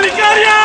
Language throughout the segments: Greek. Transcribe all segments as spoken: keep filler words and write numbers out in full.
παλικάρια!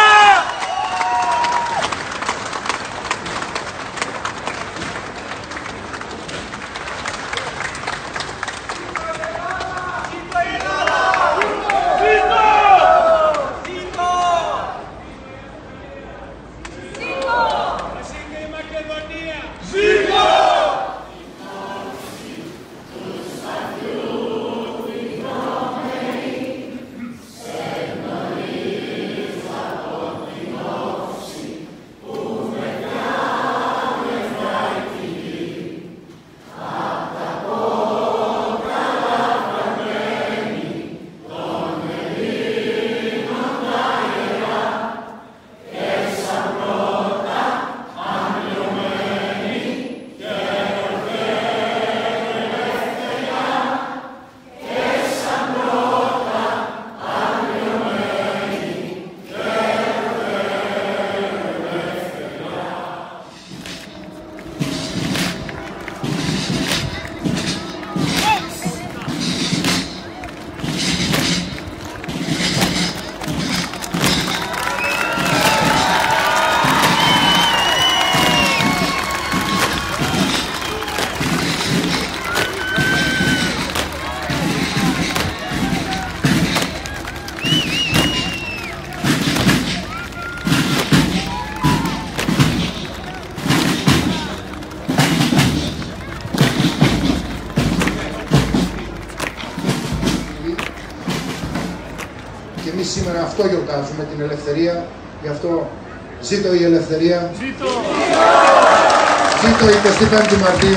Και εμείς σήμερα αυτό γιορτάζουμε, την ελευθερία. Γι' αυτό ζήτω η ελευθερία. Ζήτω! Ζήτω η εικοστή πέμπτη Μαρτίου.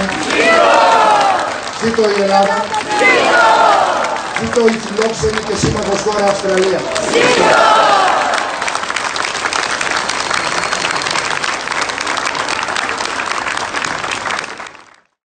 Ζήτω η Ελλάδα. Ζήτω η φιλόξενη και σύμμαχος χώρα Αυστραλία.